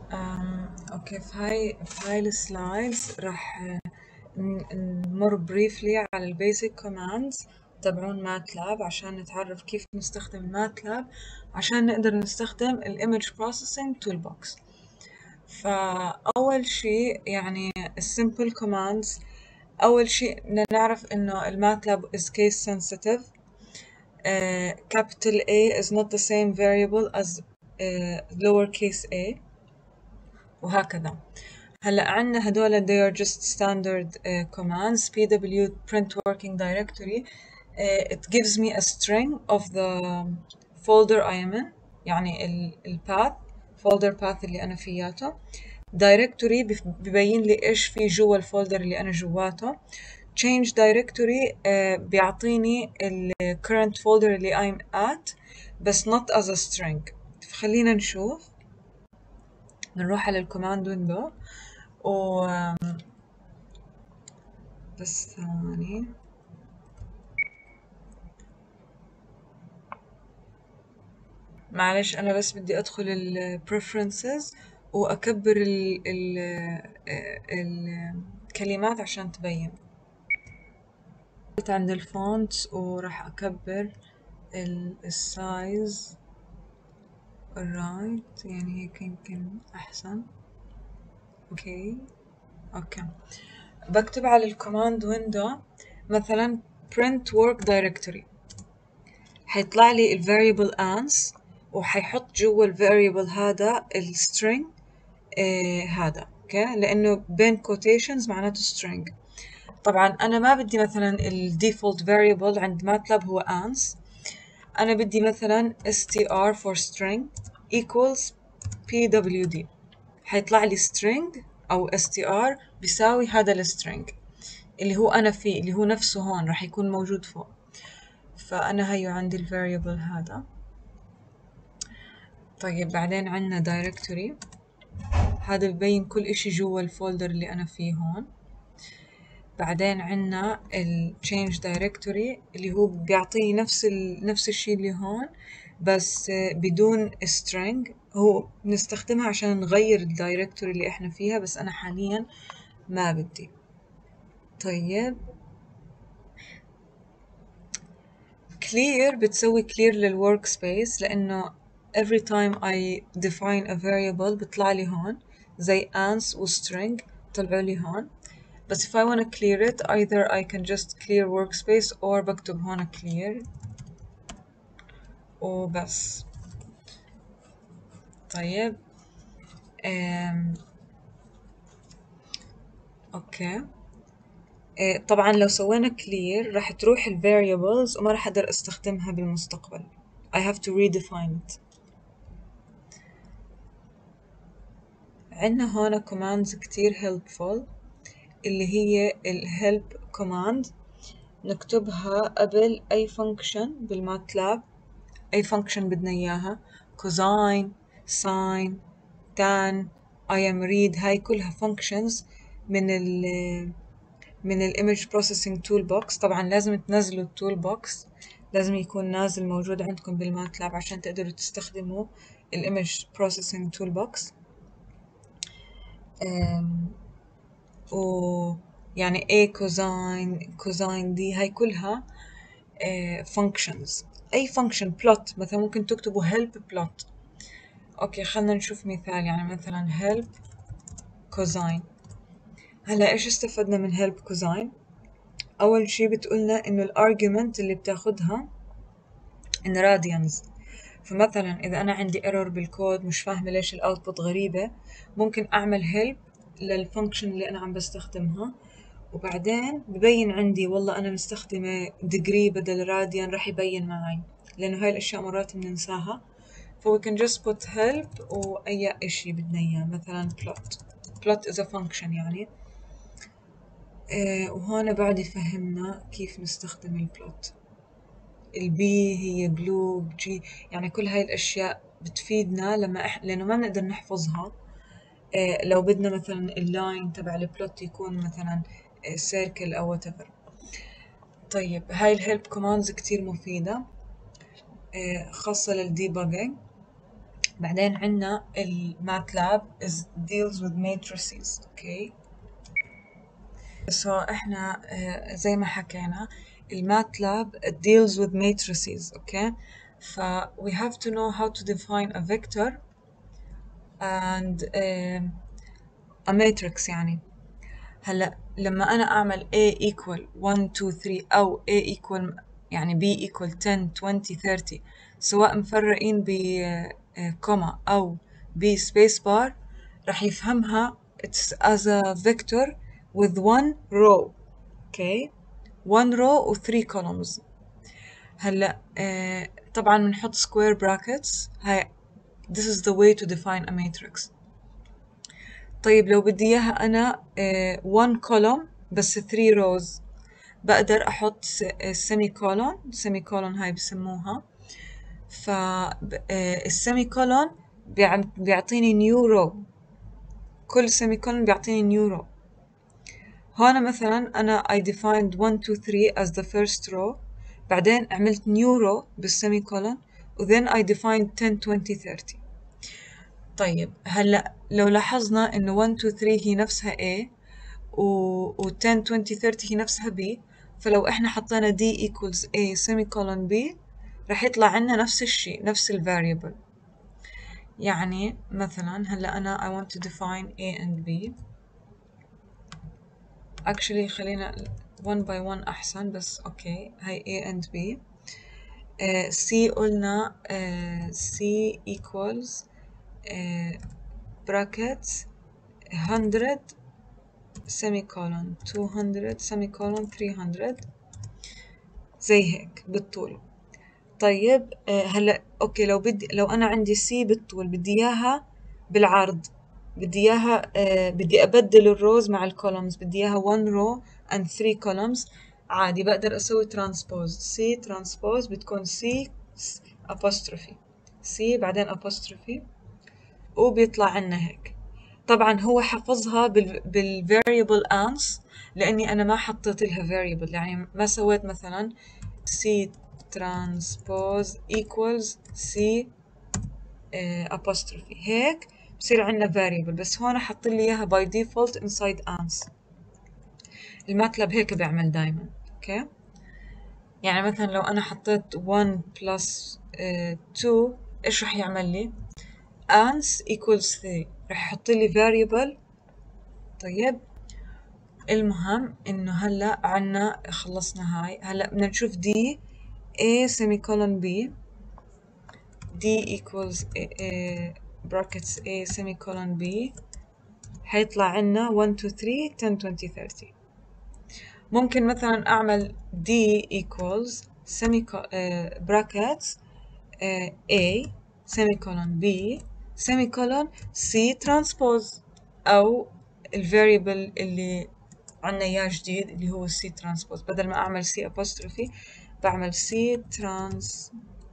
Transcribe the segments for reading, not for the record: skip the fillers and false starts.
اوكي، في هاي السلايدز راح نمر briefly على البيزك كوماندز تبعون ماتلاب عشان نتعرف كيف نستخدم ماتلاب عشان نقدر نستخدم الايمج بروسيسنج تول بوكس. فأول شيء يعني السمبل كوماندز، أول شيء بدنا نعرف إنه الماتلاب is case sensitive. capital A is not the same variable as lowercase a وهكذا. هلا عنا هدول they are just standard commands. pw print working directory it gives me a string of the folder I am in، يعني ال path folder path اللي أنا فياته. directory ببين لي إيش في جوا الفولدر اللي أنا جواته. change directory بيعطيني ال current folder اللي I'm at بس not as a string. فخلينا نشوف، نروح على الكوماند ويندو و بس ثواني. معلش أنا بس بدي أدخل ال preferences وأكبر الكلمات عشان تبين. عند الفونت وراح أكبر السايز الرايت، يعني هيك يمكن أحسن. أوكي بكتب على الكوماند ويندو مثلا print work directory، حيطلع لي ال variable ans وحيحط جوا ال variable هذا ال string هذا اوكي، لأنه بين quotations معناته string. طبعا أنا ما بدي مثلا ال default variable عند ماتلاب هو ans، أنا بدي مثلا str for string equals pwd، حيطلع لي string أو str بيساوي هذا السترينج اللي هو أنا فيه، اللي هو نفسه هون راح يكون موجود فوق. فأنا هيو عندي ال variable هذا. طيب بعدين عنا directory، هذا ببين كل إشي جوا الفولدر اللي أنا فيه هون. بعدين عنا ال change directory اللي هو بيعطيني نفس الشي اللي هون بس بدون string، هو بنستخدمها عشان نغير الدايركتوري اللي احنا فيها بس أنا حاليا ما بدي. طيب clear بتسوي clear للwork space، لأنه every time I define a variable بيطلع لي هون زي ans و string طلعوا لي هون. بس if I want to clear it either I can just clear workspace or بكتب هون clear وبس. طيب اوكي طبعا لو سوينا clear راح تروح ال variables وما راح أقدر استخدمها بالمستقبل. I have to redefine it. عندنا هون commands كتير helpful اللي هي ال help command، نكتبها قبل أي function بالماتلاب، أي function بدنا إياها cosine sine tan I am read، هاي كلها functions من ال image processing toolbox. طبعا لازم تنزلوا التول بوكس، لازم يكون نازل موجود عندكم بالماتلاب عشان تقدروا تستخدموا ال image processing toolbox. و يعني A cosine دي هاي كلها functions. أي function plot مثلا ممكن تكتبوا help plot. أوكي خلنا نشوف مثال، يعني مثلا help cosine. هلا إيش استفدنا من help cosine؟ أول شي بتقولنا إنه الارجيومنت اللي بتاخدها in radians. فمثلا إذا أنا عندي error بالكود مش فاهمة ليش الأوتبوت غريبة، ممكن أعمل help للفانكشن اللي أنا عم بستخدمها وبعدين ببين عندي والله أنا مستخدمة degree بدل radian، راح يبين معي لأنه هاي الأشياء مرات بننساها. ف we can just put help وأي إشي بدنا إياه، مثلا plot is a function يعني. وهون بعد يفهمنا كيف نستخدم البلوت. البي هي بلو جي، يعني كل هاي الأشياء بتفيدنا لأنه ما بنقدر نحفظها. لو بدنا مثلا اللاين تبع البلوت يكون مثلا سيركل أو whatever. طيب هاي الهيلب كوماندز كتير مفيدة خاصة للديباجينج. بعدين عنا الماتلاب deals with matrices. اوكي احنا زي ما حكينا الماتلاب deals with matrices. اوكي ف we have to know how to define a vector and a matrix. يعني هلا لما أنا أعمل A equal 1 2 3 أو A equal يعني B equal 10 20 30 سواء مفرقين ب كوما أو ب space bar راح يفهمها it's as a vector with one row. okay one row و 3 columns. هلا طبعا بنحط square brackets. هاي this is the way to define a matrix. طيب لو بدي إياها أنا one column بس 3 rows بقدر أحط semi colon هاي بسموها. السيمي كولون بيعطيني new row. كل semi colon بيعطيني new row. هون مثلا أنا I defined 1 2 3 as the first row بعدين عملت new row بالسيمي كولون و then I defined 10 20 30. طيب هلا لو لاحظنا إنه 1 2 3 هي نفسها A و 10 20 30 هي نفسها B، فلو إحنا حطينا D equals A semicolon B رح يطلع عنا نفس الشيء نفس ال variable. يعني مثلا هلا أنا I want to define A and B. actually خلينا one by one أحسن بس أوكي. هاي A and B. C قلنا C equals brackets 100 semicolon 200 semicolon 300 زي هيك بالطول. طيب هلا اوكي لو انا عندي سي بالطول بدي اياها بالعرض بدي اياها بدي ابدل الروز مع الكولومز بدي اياها 1 row and 3 columns عادي بقدر اسوي ترانسبوز. سي ترانسبوز بتكون سي apostrophe سي بعدين apostrophe وبيطلع عنا هيك. طبعا هو حفظها بالفاريبل ans لاني انا ما حطيت لها variable يعني ما سويت مثلا C transpose equals C apostrophe هيك بصير عندنا variable بس هون حط لي اياها by default inside ans. الماتلاب هيك بيعمل دايما. اوكي يعني مثلا لو انا حطيت 1 plus 2 ايش رح يعمل لي ans equals 3 رح يحط لي variable. طيب المهم انه هلا عنا خلصنا هاي. هلا بدنا نشوف دي A semicolon B D equals brackets A semicolon B حيطلع عنا 1 2 3 10 20 30. ممكن مثلا أعمل D equals brackets A semicolon B semicolon C transpose أو الفاريبل اللي عنا إياه جديد اللي هو C transpose بدل ما أعمل C apostrophe بعمل C transpose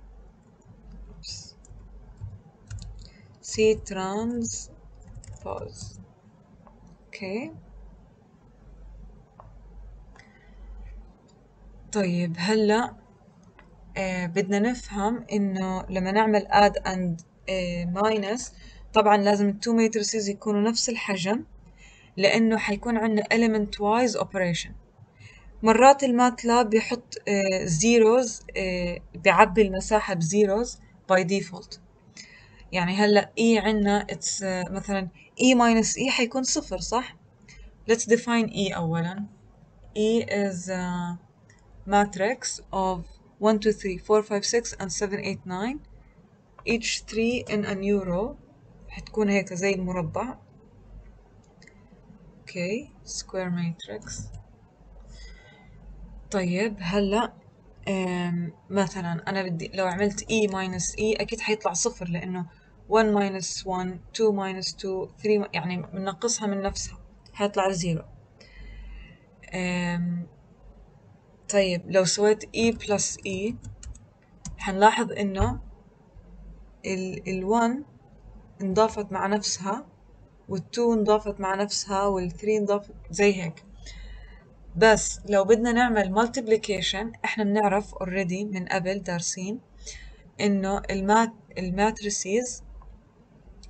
اوكي طيب هلا بدنا نفهم انه لما نعمل add and minus طبعا لازم التو matrices يكونوا نفس الحجم لانه حيكون عندنا element wise operation. مرات الماتلاب بيحط zeros بيعبي المساحة بزيروز by default. يعني هلا E عندنا it's مثلا E minus E حيكون صفر صح؟ let's define E أولا. E is a matrix of 1 2 3 4 5 6 and 7 8 9 each 3 in a new row حتكون هيك زي المربع. اوكي square matrix. طيب هلا مثلا أنا بدي لو عملت E minus E أكيد حيطلع صفر لأنه 1 minus 1 2 minus 2 3 يعني بنقصها من نفسها حيطلع 0. طيب لو سويت E plus E حنلاحظ إنه ال1 انضافت مع نفسها وال2 انضافت مع نفسها وال3 انضافت زي هيك. بس لو بدنا نعمل multiplication احنا بنعرف already من قبل دارسين انه الماتريسيز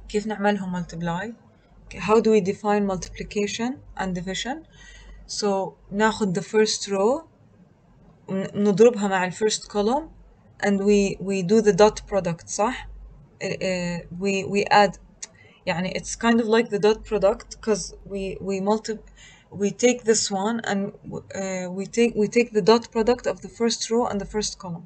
كيف نعملهم multiply. How do we define multiplication and division. So ناخد the first row ونضربها مع ال first column and we do the dot product صح. we add يعني it's kind of like the dot product because we take this one and we take the dot product of the first row and the first column.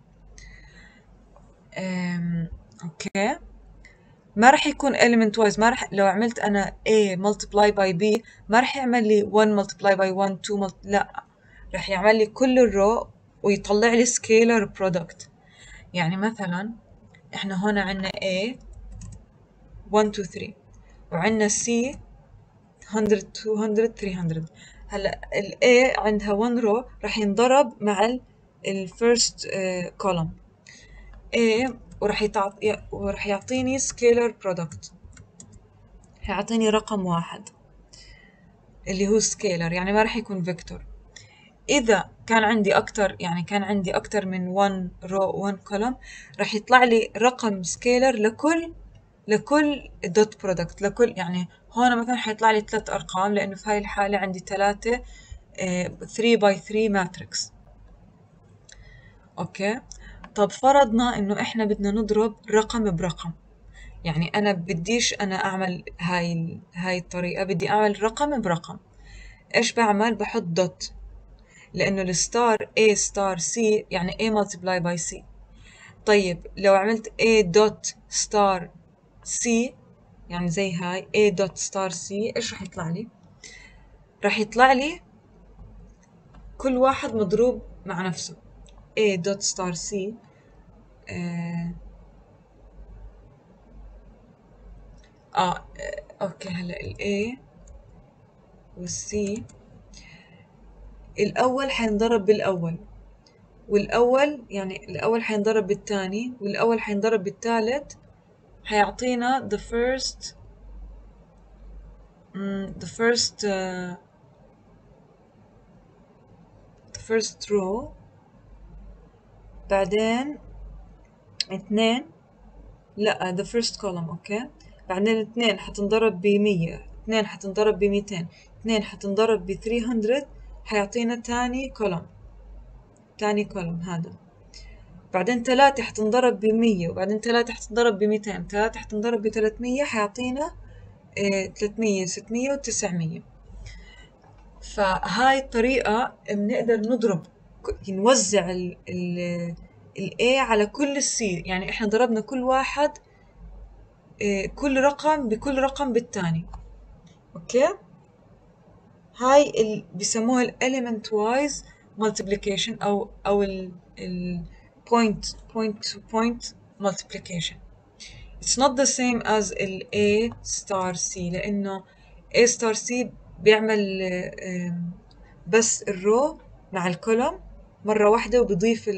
اوكي ما راح يكون element wise. ما راح لو عملت انا A multiply by B ما راح يعمل لي 1 multiply by 1 2 لا راح يعمل لي كل الرو ويطلع لي scalar product. يعني مثلا احنا هنا عندنا A 1 2 3 وعندنا C 100 200 300. هلا ال A عندها 1 row راح ينضرب مع ال first column A وراح يعطيني scalar product. هيعطيني رقم واحد اللي هو scalar يعني ما راح يكون vector. إذا كان عندي أكتر يعني كان عندي أكتر من 1 row 1 column راح يطلع لي رقم scalar لكل dot product لكل. يعني هون مثلا حيطلع لي 3 أرقام لأنه في هاي الحالة عندي 3 3 by 3 matrix. أوكي طب فرضنا إنه إحنا بدنا نضرب رقم برقم. يعني أنا بديش أنا أعمل هاي الطريقة بدي أعمل رقم برقم. إيش بعمل بحط دوت لأنه الستار A ستار C يعني A multiply by C. طيب لو عملت A dot ستار C يعني زي هاي A dot ستار C إيش راح يطلع لي؟ راح يطلع لي كل واحد مضروب مع نفسه. A dot ستار C اوكي هلا ال A وال C الأول حينضرب بالأول والأول يعني الأول حينضرب بالثاني والأول حينضرب بالثالث حيعطينا the first the first row بعدين اثنين لا the first column اوكي بعدين اثنين حتنضرب ب100 اثنين حتنضرب ب200 اثنين حتنضرب ب300 حيعطينا تاني column هذا. بعدين 3 حتنضرب ب100 وبعدين 3 حتنضرب ب200 3 حتنضرب ب300 حيعطينا 300 600 و900. فهاي الطريقة بنقدر نضرب نوزع ال A على كل C. يعني احنا ضربنا كل واحد كل رقم بكل رقم بالتاني. اوكي هاي بيسموها ال element wise multiplication او ال point to point multiplication. It's not the same as ال A star C لأنه A star C بيعمل بس الرو مع الكولوم مرة واحدة وبيضيف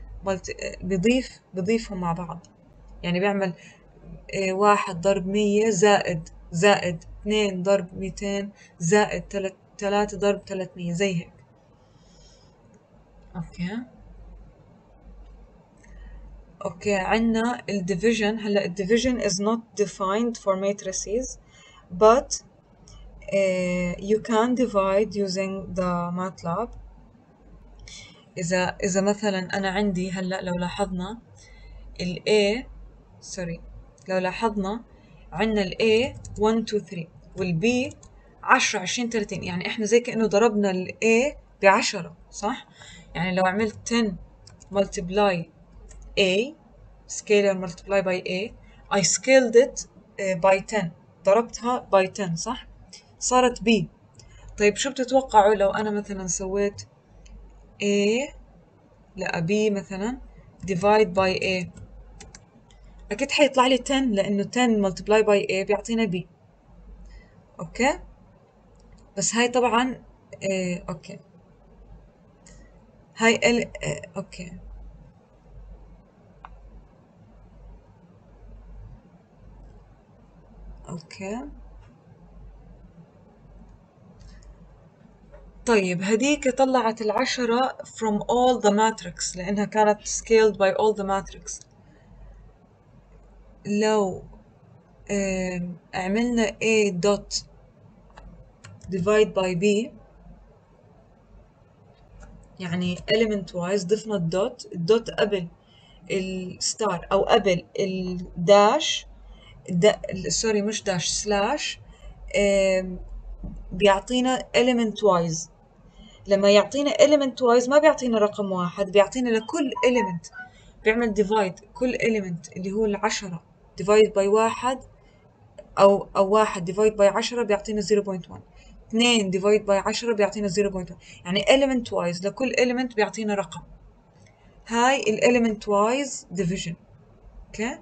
بيضيفهم مع بعض. يعني بيعمل 1 ضرب 100 زائد 2 ضرب 200 زائد 3 ضرب 300 زي هيك. اوكي عندنا ال division. هلا ال division is not defined for matrices but you can divide using the MATLAB. إذا مثلا أنا عندي هلا لو لاحظنا ال A لو لاحظنا عندنا ال A 1 2 3 وال B 10 20 30. يعني إحنا زي كأنه ضربنا ال A ب10 صح؟ يعني لو عملت 10 multiply A scalar multiply by A I scaled it by 10 ضربتها by 10 صح؟ صارت B. طيب شو بتتوقعوا لو أنا مثلا سويت A لا B مثلا divide by A أكيد حيطلع لي 10 لأنه 10 multiply by A بيعطينا B. أوكي بس هاي طبعا أوكي هاي أوكي طيب هديك طلعت 10 from all the matrix لأنها كانت scaled by all the matrix. لو عملنا A dot divide by B، يعني element wise ضفنا الدوت قبل الستار أو قبل الداش، سوري مش داش، سلاش. بيعطينا element wise. لما يعطينا element wise ما بيعطينا رقم واحد، بيعطينا لكل element بيعمل divide كل element اللي هو 10 divide by واحد أو واحد divide by 10 بيعطينا 0.1، 2 divide by 10 بيعطينا 0.1، يعني element wise لكل element بيعطينا رقم. هاي ال element wise division. اوكي،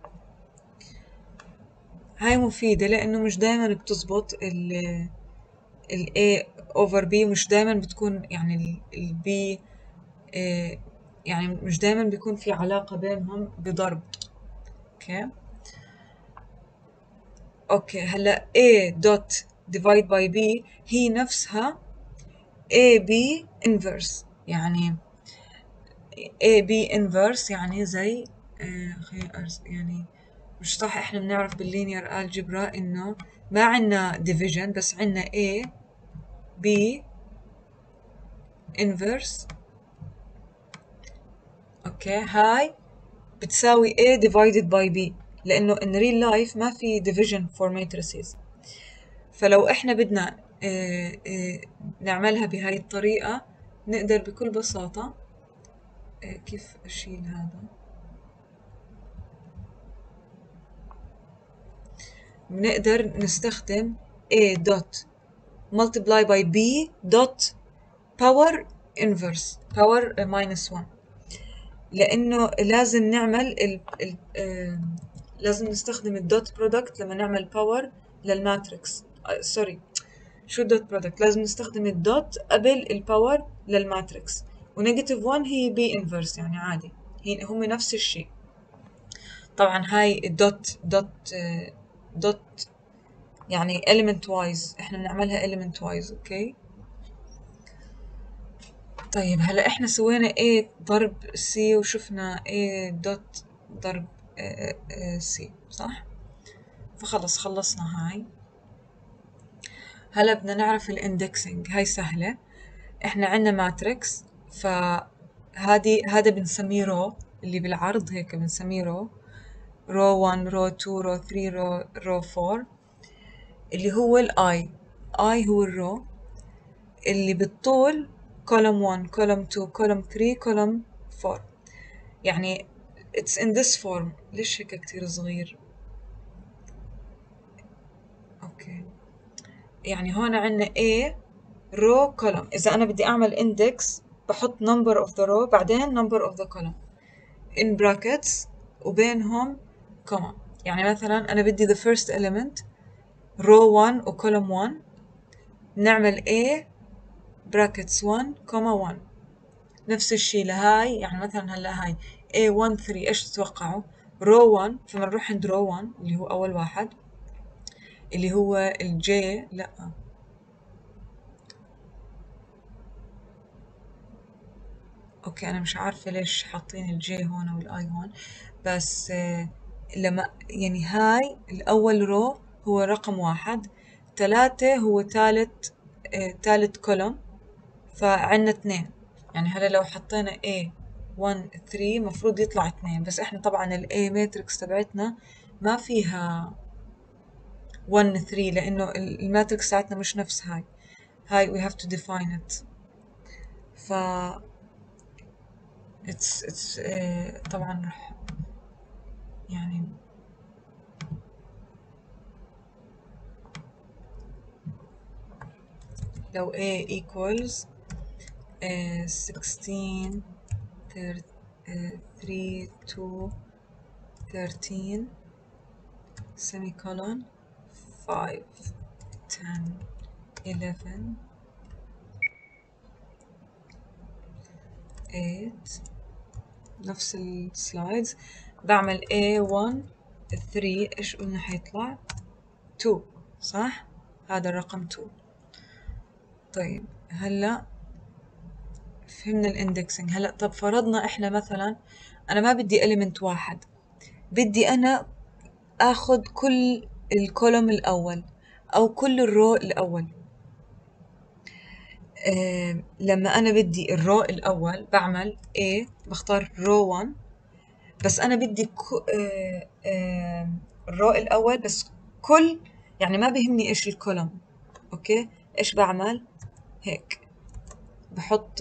هاي مفيدة لأنه مش دايما بتزبط ال A over B، مش دايما بتكون يعني ال B يعني مش دايما بيكون في علاقة بينهم بضرب. اوكي هلا A dot divide by B هي نفسها AB inverse، يعني AB inverse يعني زي يعني مش صح، احنا بنعرف باللينير الجبرا انه ما عنا division، بس عنا A B inverse. اوكي هاي بتساوي A divided by B، لأنه in real life ما في division for matrices. فلو إحنا بدنا نعملها بهاي الطريقة نقدر بكل بساطة كيف أشيل هذا، بنقدر نستخدم A dot multiply by B dot power inverse power minus 1، لأنه لازم نعمل لازم نستخدم الدوت برودكت لما نعمل باور للماتريكس. سوري، شو الدوت برودكت؟ لازم نستخدم الدوت قبل الباور للماتريكس، ونيجاتيف 1 هي بي انفرس، يعني عادي هم نفس الشيء. طبعا هاي دوت يعني element wise، احنا بنعملها element wise. اوكي طيب هلا احنا سوينا A ضرب C وشفنا A دوت ضرب C صح؟ فخلص خلصنا هاي. هلا بدنا نعرف الاندكسنج، هاي سهلة. احنا عندنا ماتريكس، هذا بنسميه رو، اللي بالعرض هيك بنسميه رو 1 رو 2 رو 3 رو 4، اللي هو الاي هو الرو، اللي بالطول column 1 column 2 column 3 column 4، يعني it's in this form. ليش هيك كتير صغير؟ اوكي يعني هون عندنا A row column، إذا أنا بدي أعمل index بحط number of the row بعدين number of the column in brackets وبينهم comma. يعني مثلا أنا بدي the first element row 1 و column 1، نعمل A brackets 1 comma 1. نفس الشيء لهاي، يعني مثلا هلا هاي A1 3، إيش تتوقعوا؟ row 1، فبنروح عند row 1 اللي هو أول واحد اللي هو الجي، لا اوكي انا مش عارفة ليش حاطين الجي هون والاي هون، بس لما يعني هاي الاول رو هو رقم واحد، 3 هو تالت كولوم، فعنا 2. يعني هلا لو حطينا A 1 3 مفروض يطلع 2، بس احنا طبعا ال A ماتريكس تبعتنا ما فيها 1 3 لانه الماتريكس تاعتنا مش نفس هاي we have to define it. ف it's طبعا رح يعني لو A equals 16 3 2 13 semicolon 5 10 11 8 نفس السلايدز، بعمل A1 3، ايش قلنا حيطلع 2 صح؟ هذا الرقم 2. طيب هلا فهمنا الاندكسنج. هلا طب فرضنا احنا مثلا انا ما بدي element واحد، بدي انا اخذ كل الكولوم الاول او كل الرو الاول. لما انا بدي الرو الاول بعمل A، بختار رو 1، بس انا بدي الرو الاول بس كل، يعني ما بيهمني ايش الكولوم. اوكي، ايش بعمل؟ هيك بحط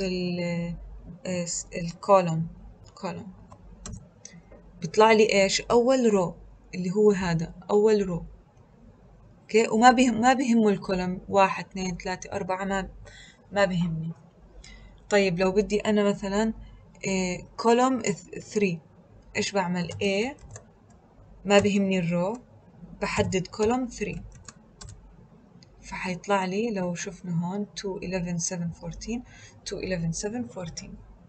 الكولوم، كولوم بيطلع لي ايش؟ اول رو، اللي هو هذا اول رو. اوكي، وما ما بيهمه الكولوم واحد اثنين ثلاثة أربعة، ما بيهمني. طيب لو بدي أنا مثلا كولوم 3، إيش بعمل؟ A، ما بيهمني الرو، بحدد كولوم 3، فحيطلع لي لو شفنا هون 2 11 7 14 2 11 7 14.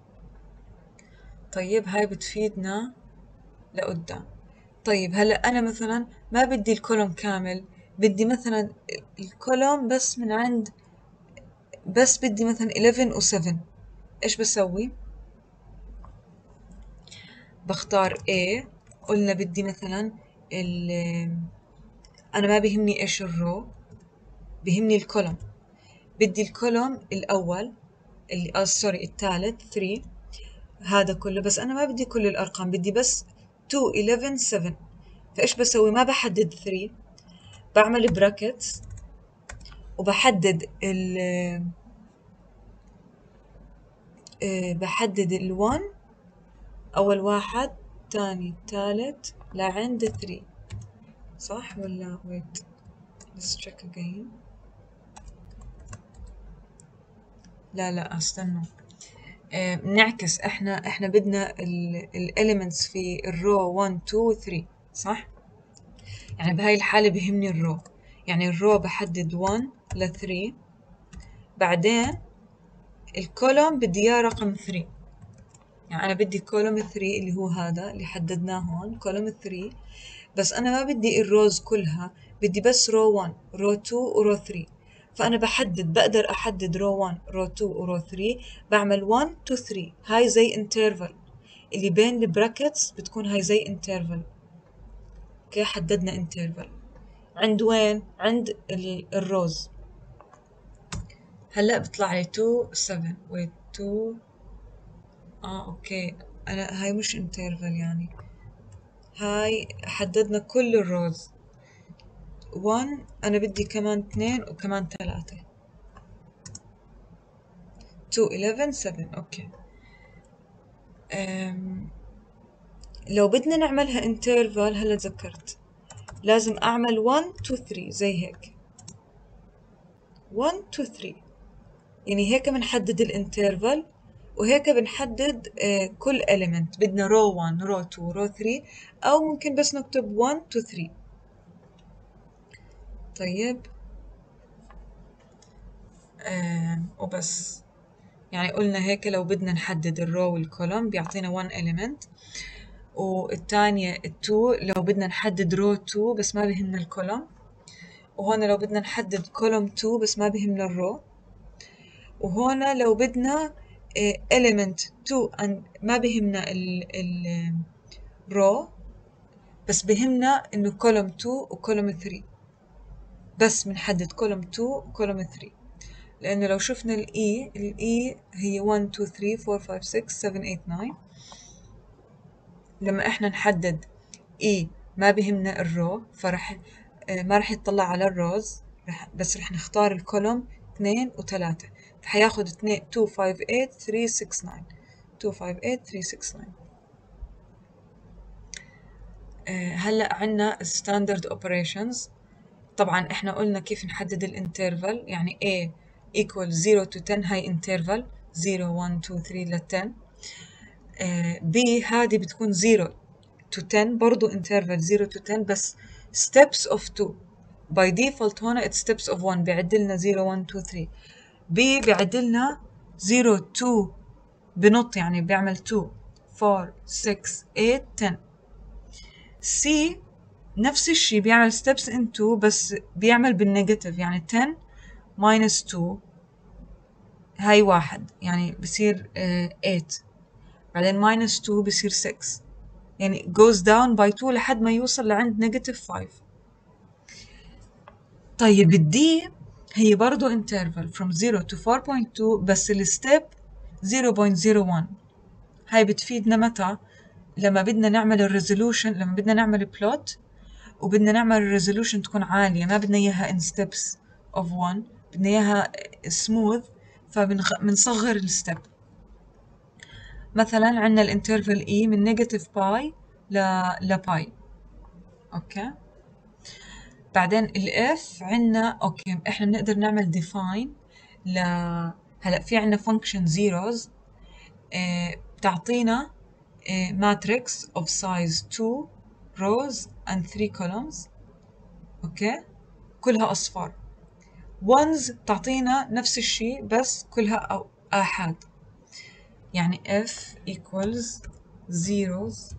طيب هاي بتفيدنا لقدام. طيب هلا أنا مثلا ما بدي الكولوم كامل، بدي مثلا الكولوم بس من عند، بس بدي مثلا 11 و 7. إيش بسوي؟ بختار A، قلنا بدي مثلا ال أنا ما بيهمني إيش الرو، بيهمني الكولوم. بدي الكولوم الأول اللي سوري الثالث 3، هذا كله، بس أنا ما بدي كل الأرقام، بدي بس 2 11 7. فإيش بسوي؟ ما بحدد 3، بعمل براكتس وبحدد ال بحدد ال1 أول واحد، تاني تالت لعند 3. صح ولا wait let's check again. لا استنوا، بنعكس، احنا بدنا الاليمنتس في الرو 1 2 و 3 صح؟ يعني بهاي الحالة بهمني الرو، يعني الرو بحدد 1 ل 3، بعدين الكولوم بدي اياه رقم 3. يعني انا بدي كولوم 3 اللي هو هذا اللي حددناه هون كولوم 3، بس انا ما بدي الروز كلها، بدي بس رو 1 رو 2 ورو 3. فانا بقدر احدد رو 1 رو 2 ورو 3، بعمل 1 2 3، هاي زي انترفال اللي بين البراكتس، بتكون هاي زي انترفال. اوكي، حددنا انترفال عند وين؟ عند الروز. هلا بيطلع لي 2 7 و 2. اوكي، انا هاي مش انترفال، يعني هاي حددنا كل الروز 1، انا بدي كمان 2 وكمان 3، 2 11 7. اوكي، لو بدنا نعملها انترفال، هلا تذكرت لازم اعمل 1 2 3 زي هيك، 1 2 3. يعني هيك بنحدد الانترفال، وهيك بنحدد كل element. بدنا رو 1 رو 2 رو 3، او ممكن بس نكتب 1 2 3. طيب وبس. يعني قلنا هيك لو بدنا نحدد الرو والكولوم بيعطينا 1 element، والثانية التو لو بدنا نحدد رو 2 بس ما بيهمنا الكولوم، وهون لو بدنا نحدد كولوم 2 بس ما بيهمنا الرو، وهون لو بدنا element 2 ما بيهمنا الرو، بس بيهمنا انه كولوم 2 وكولوم 3، بس بنحدد كولوم 2 وكولوم 3. لانه لو شفنا الاي هي 1 2 3 4 5 6 7 8 9. لما احنا نحدد اي ما بيهمنا الرو، فرح ما رح يطلع على الروز، بس رح نختار الكولوم 2 و3، فحياخد 2 2 5 8 3 6 9 2 5 8 3 6 9. هلا عنا standard operations. طبعا احنا قلنا كيف نحدد الانترفال، يعني A equal 0 to 10 هاي انترفال 0 1 2 3 ل 10. B هذه بتكون 0 to 10 برضو interval 0 to 10 بس steps of 2. by default هون it's steps of 1، بيعد لنا 0 1 2 3. B بيعد لنا 0 2 بنط، يعني بيعمل 2 4 6 8 10. C نفس الشي بيعمل steps in 2 بس بيعمل بالنيجاتيف، يعني 10 minus 2 هاي 1، يعني بصير 8، بعدين minus 2 بصير 6. يعني goes down by 2 لحد ما يوصل لعند -5. طيب الدي هي برضو interval from 0 to 4.2 بس الستيب 0.01. هاي بتفيدنا متى؟ لما بدنا نعمل الريزولوشن، لما بدنا نعمل بلوت وبدنا نعمل الريزولوشن تكون عالية، ما بدنا إياها in steps of 1، بدنا إياها smooth، فبنصغر الستيب. مثلا عندنا الانترفال E من -باي لباي. أوكي. بعدين الإف عندنا أوكي إحنا بنقدر نعمل define هلا في عندنا function zeros بتعطينا matrix of size 2 rows and 3 columns. أوكي. كلها أصفار. ones تعطينا نفس الشيء بس كلها أو آحاد. يعني f equals zeros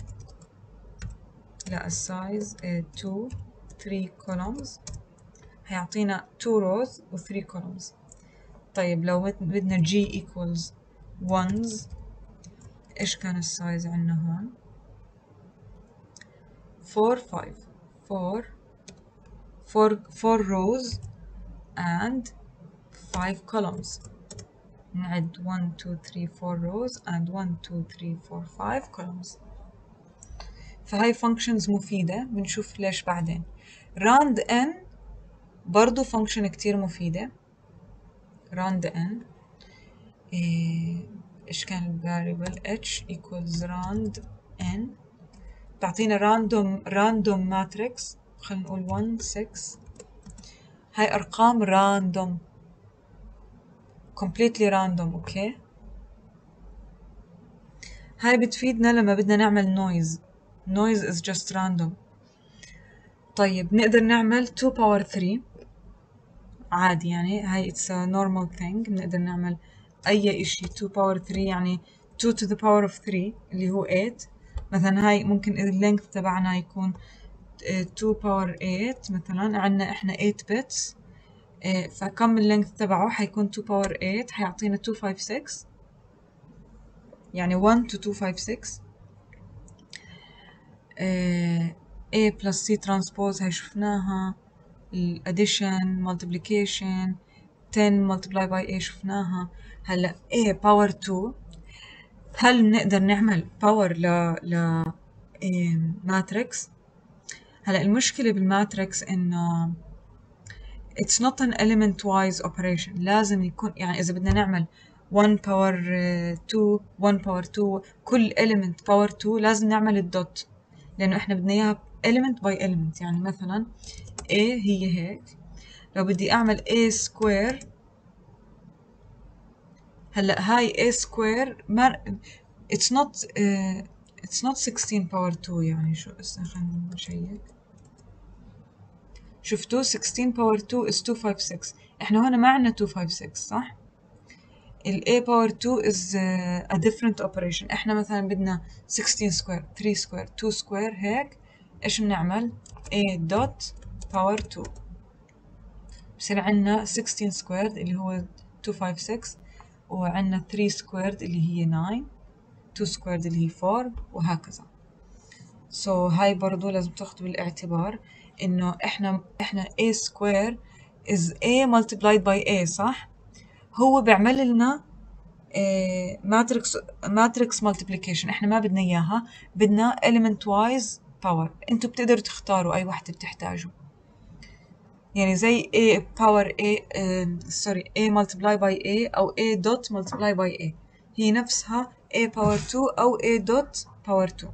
لا السايز 2 3 columns هيعطينا 2 rows و 3 columns. طيب لو بدنا g equals ones إيش كان السايز عندنا هون؟ 4 4 rows and 5 columns. نعد 1 2 3 4 rows and 1 2 3 4 5 columns. فهاي functions مفيدة، بنشوف ليش بعدين. rand n برضو function كتير مفيدة. rand n إيش كان ال variable h equals rand n تعطينا random matrix. خلينا نقول 1 6. هاي أرقام random completely random. أوكي. هاي بتفيدنا لما بدنا نعمل noise is just random. طيب نقدر نعمل 2 power 3 عادي، يعني هاي it's a normal thing. بنقدر نعمل أي إشي 2 power 3 يعني 2 to the power of 3 اللي هو 8. مثلا هاي ممكن اللينث تبعنا يكون 2 power 8 مثلا. عنا إحنا 8 bits فكم اللينث تبعه حيكون 2 power 8 حيعطينا 256 يعني 1 to 256. A plus C transpose هاي شفناها. الاديشن multiplication 10 multiply by A شفناها. هلا A power 2 هل بنقدر نعمل power ل ماتريكس؟ هلا المشكلة بالماتريكس إنه it's not an element wise operation. لازم يكون يعني إذا بدنا نعمل 1 power 2 1 power 2 كل element power 2 لازم نعمل الدوت، لأنه إحنا بدنا إياها element by element. يعني مثلا A هي هيك، لو بدي أعمل A square هلا هاي A square ما it's not 16 power 2. يعني شو خلينا نشيك. شفتوا 16 power 2 is 256. احنا هنا ما عندنا 256 صح؟ ال A power 2 is a different operation. احنا مثلا بدنا 16 square 3 square 2 square هيك. ايش بنعمل؟ A dot power 2 بصير عندنا 16 squared اللي هو 256 وعندنا 3 squared اللي هي 9 2 squared اللي هي 4 وهكذا. هاي برضو لازم تاخدوا بالاعتبار إنه إحنا A square is A multiplied by A صح؟ هو بيعمل لنا ماتريكس multiplication. إحنا ما بدنا إياها، بدنا element wise power. أنتوا بتقدروا تختاروا أي واحدة بتحتاجوا. يعني زي A power A sorry A multiply by A أو A dot multiply by A هي نفسها A power 2 أو A dot power 2.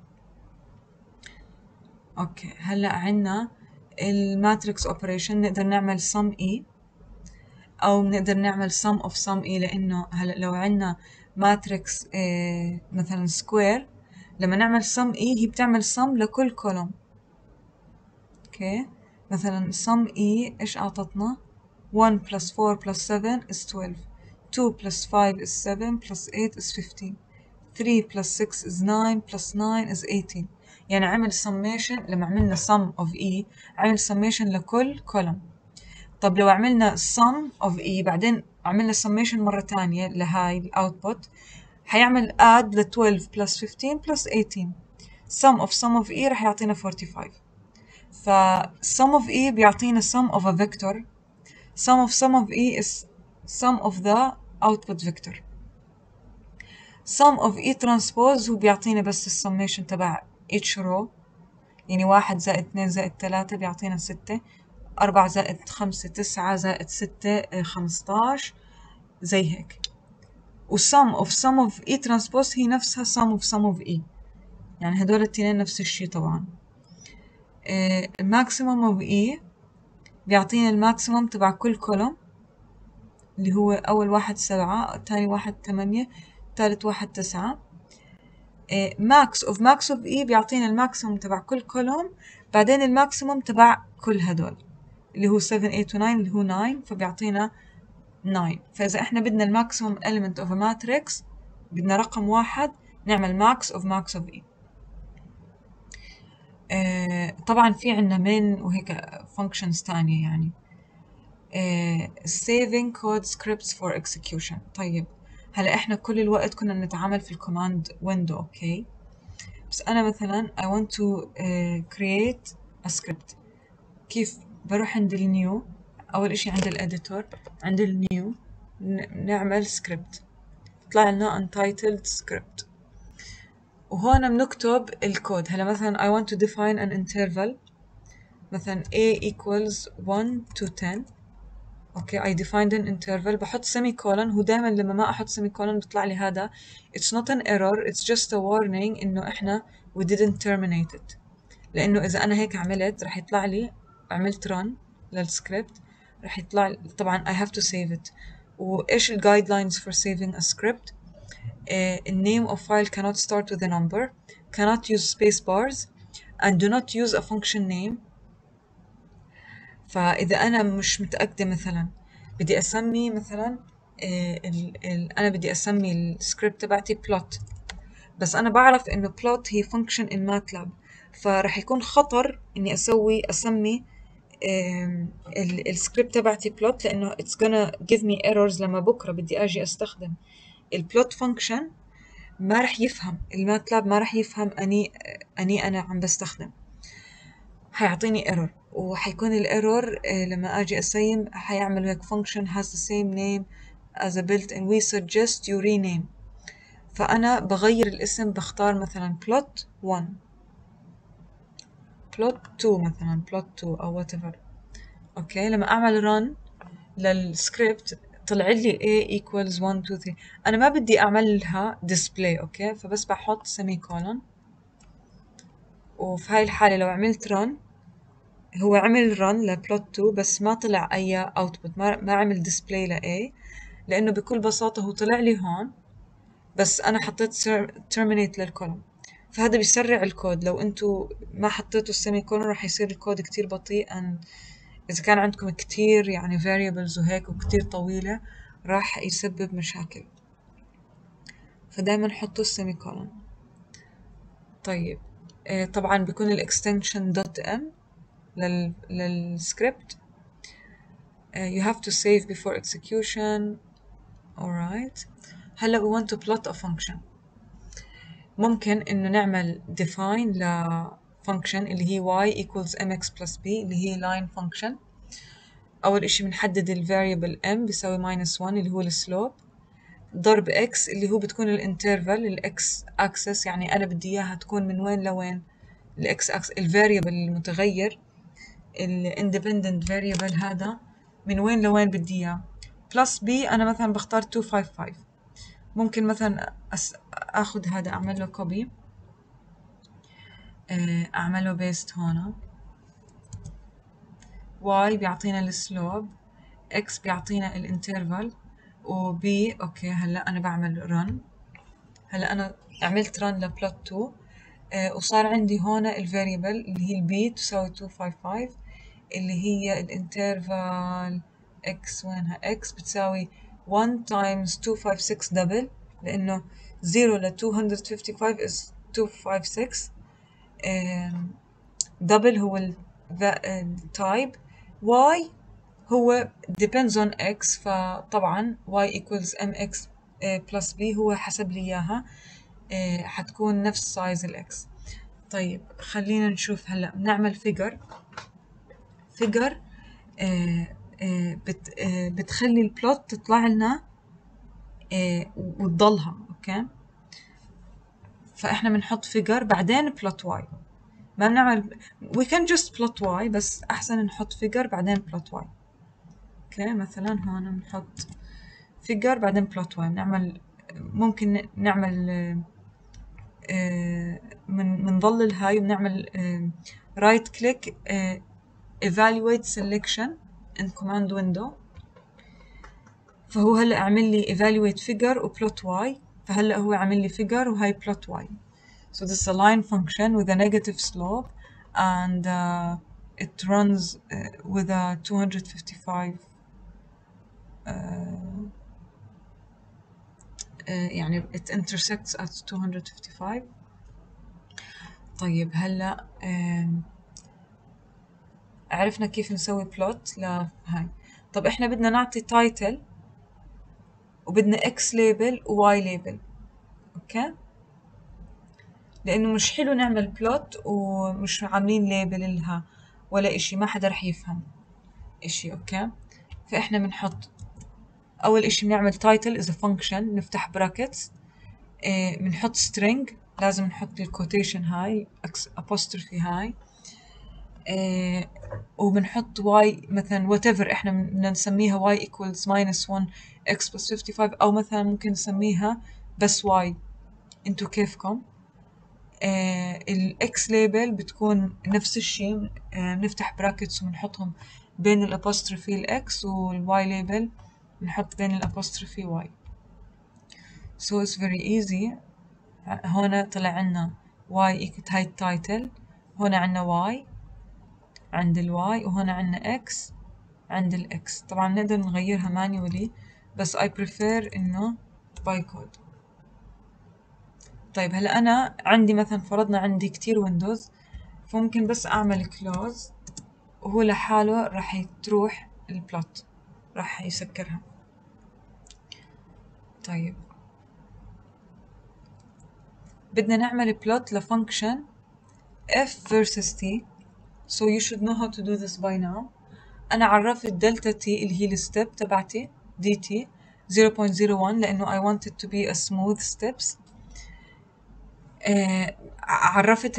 أوكي. هلا عنا الماتريكس اوبريشن نقدر نعمل sum E أو نقدر نعمل sum of sum E، لأنه هلا لو عنا ماتريكس مثلا سكوير لما نعمل sum E هي بتعمل sum لكل كولوم. أوكي. مثلا sum E إيش أعطتنا؟ 1 plus 4 plus 7 is 12 2 plus 5 is 7 plus 8 is 15 3 plus 6 is 9 plus 9 is 18. يعني عمل summation. لما عملنا sum of E عمل summation لكل column. طب لو عملنا sum of E بعدين عملنا summation مرة تانية لهاي output حيعمل add ل 12 plus 15 plus 18 sum of E رح يعطينا 45. ف sum of E بيعطينا sum of a vector. sum of E is sum of the output vector. sum of E transpose هو بيعطينا بس السميشن تبع each row، يعني 1 زائد 2 زائد 3 بيعطينا 6، 4 زائد 5 9 زائد 6 15 زي هيك. sum of E transpose هي نفسها sum of E، يعني هدول التنين نفس الشي طبعا. maximum of E بيعطينا الماكسيموم تبع كل كولوم، اللي هو أول واحد 7، تاني واحد 8، تالت واحد 9. max of E بيعطينا الماكسيموم تبع كل كولوم، بعدين الماكسيموم تبع كل هدول اللي هو 7 8 و 9 اللي هو 9، فبيعطينا 9. فإذا إحنا بدنا الماكسيموم element of a matrix، بدنا رقم واحد، نعمل max of E. طبعا في عنا من وهيك functions تانية يعني. saving code scripts for execution. طيب هلا إحنا كل الوقت كنا بنتعامل في الكوماند window، أوكي؟ بس أنا مثلا I want to create a script. كيف بروح عند النيو، أول إشي عند الإديتور، عند النيو نعمل script، يطلع لنا untitled script، وهون بنكتب الكود. هلا مثلا I want to define an interval، مثلا a equals 1 to 10. اوكي I defined an interval، بحط semicolon. هو دائما لما ما احط semicolon بيطلع لي هذا it's not an error, it's just a warning انه احنا we didn't terminate it. لانه اذا انا هيك عملت رح يطلع لي، عملت run للسكريبت، رح يطلع لي طبعا I have to save it. وايش ال guidelines for saving a script؟ name of file cannot start with a number, cannot use space bars, and do not use a function name. فإذا أنا مش متأكدة مثلا بدي أسمي مثلا أنا بدي أسمي السكريبت تبعتي plot، بس أنا بعرف إنه plot هي function in MATLAB، فرح يكون خطر إني أسمي السكريبت تبعتي plot، لأنه it's gonna give me errors لما بكرة بدي أجي أستخدم البلوت function. ما رح يفهم الماتلاب، ما رح يفهم أنا عم بستخدم، حيعطيني error، وحيكون الايرور لما اجي اسيم حيعمل هيك function has the same name as a built-in we suggest you rename. فانا بغير الاسم، بختار مثلا plot 1 plot 2 مثلا plot 2 او whatever. اوكي لما اعمل run للسكريبت طلع لي a equals 1 2 3. انا ما بدي اعملها display، اوكي فبس بحط semicolon. وفي هاي الحالة لو عملت run، هو عمل run لplot 2 بس ما طلع أي output، ما عمل display ل A، لأنه بكل بساطة هو طلع لي هون بس أنا حطيت terminate للكولوم. فهذا بيسرع الكود. لو أنتوا ما حطيتوا السيمي كولون راح يصير الكود كتير بطيء، إذا كان عندكم كتير يعني variables وهيك وكتير طويلة راح يسبب مشاكل، فدايما حطوا السيمي كولون. طيب طبعا بيكون الاكستنشن .m للسكريبت. you have to save before execution. alright. هلا we want to plot a function. ممكن إنه نعمل define ل function اللي هي y equals mx plus b اللي هي line function. أول إشي بنحدد ال variable m بيساوي minus 1 اللي هو السلوب، ضرب x اللي هو بتكون الانترفال ال x axis، يعني أنا بدي إياها تكون من وين لوين ال x axis ال variable المتغير ال independent variable هذا من وين لوين بدي إياه. plus b أنا مثلا بختار 255. ممكن مثلا أخذ هذا أعمل له copy، أعمل له paste هنا. y بيعطينا السلوب، x بيعطينا الانترفال، و b أوكي. هلا أنا بعمل run. هلا أنا عملت run لplot 2 وصار عندي هنا الفاريبل اللي هي الb تساوي 255 اللي هي الانترفال x. وينها x؟ بتساوي 1 times 256 double، لأنه 0 ل 255 is 256. double هو التايب، y هو depends on x، فطبعا y equals mx plus b هو حسب لي إياها، حتكون نفس size ال x. طيب خلينا نشوف هلا بنعمل فيجر بتخلي البلوت تطلع لنا وتضلها. اوكي، فاحنا بنحط فيجر بعدين بلوت واي، ما بنعمل we can just plot y، بس احسن نحط فيجر بعدين plot y. اوكي، مثلا هون بنحط فيجر بعدين plot y، بنعمل ممكن نعمل بنضلل هاي وبنعمل right click evaluate selection in command window. فهو هلا عمل لي evaluate figure و plot y، فهلا هو عمل لي figure وهاي plot y. So this is a line function with a negative slope and it runs with a 255 يعني it intersects at 255. طيب هلا عرفنا كيف نسوي plot لهاي. طب احنا بدنا نعطي title وبدنا x label و y label. اوكي، لانه مش حلو نعمل بلوت ومش عاملين ليبل لها ولا اشي، ما حدا رح يفهم اشي. اوكي، فاحنا بنحط اول اشي بنعمل title is a function، نفتح brackets، بنحط string، لازم نحط الكوتيشن هاي apostrophe هاي، وبنحط y مثلا whatever احنا بدنا نسميها y equals minus 1 x plus 55، او مثلا ممكن نسميها بس y، انتو كيفكم. الاكس ليبل بتكون نفس الشيء، بنفتح براكتس وبنحطهم بين الابوستروفي الاكس، والواي ليبل بنحط بين الابوستروفي واي. so it's very easy. هنا طلع عنا y equal هاي التايتل، هنا عنا y عند الواي، وهنا عنا x عند الاكس. طبعا نقدر نغيرها manually، بس I prefer انه by code. طيب هلا انا عندي مثلا فرضنا عندي كتير ويندوز، فممكن بس اعمل كلوز وهو لحاله راح تروح البلوت، راح يسكرها. طيب بدنا نعمل بلوت لفانكشن f versus t، so you should know how to do this by now. انا عرفت دلتا تي اللي هي الستيب تبعتي dt 0.01 لانه I want it to be a smooth steps. عرفت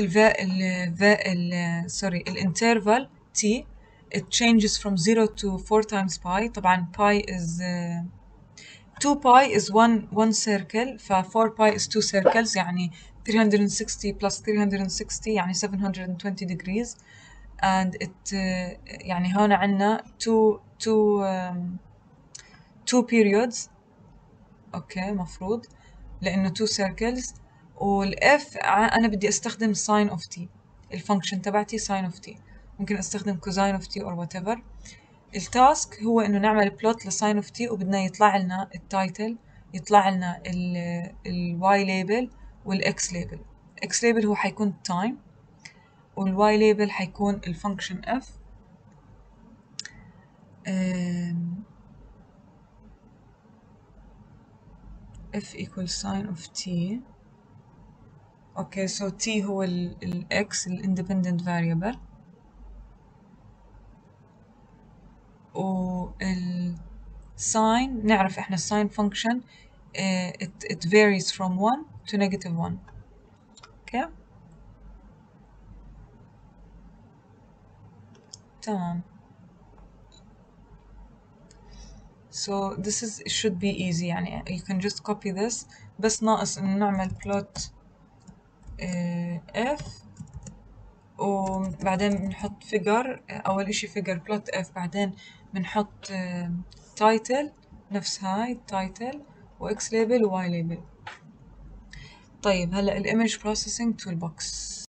الانترفال t it changes from 0 to 4 times pi. طبعا pi is 2 pi is one circle، ف 4 pi is 2 circles، يعني 360 plus 360 يعني 720 degrees. and it يعني هون عنا two periods. اوكي، مفروض لانه 2 circles. والاف انا بدي استخدم sin of t، الفانكشن تبعتي sin of t، ممكن استخدم cosine of t or whatever. التاسك هو انه نعمل بلوت لساين اوف تي، وبدنا يطلع لنا التايتل، يطلع لنا الواي ليبل والاكس ليبل. اكس ليبل هو حيكون تايم، والواي ليبل حيكون الفانكشن اف. f equals sin of t. اوكي، so t هو الاكس الاندبندنت variable، والساين نعرف احنا الساين function it varies from 1 to -1. اوكي تمام. so this is it should be easy، يعني you can just copy this، بس ناقص إنه نعمل plot f، وبعدين بنحط figure، أول إشي figure plot f، بعدين بنحط title نفس هاي title و x label و y label. طيب هلا ال image processing toolbox.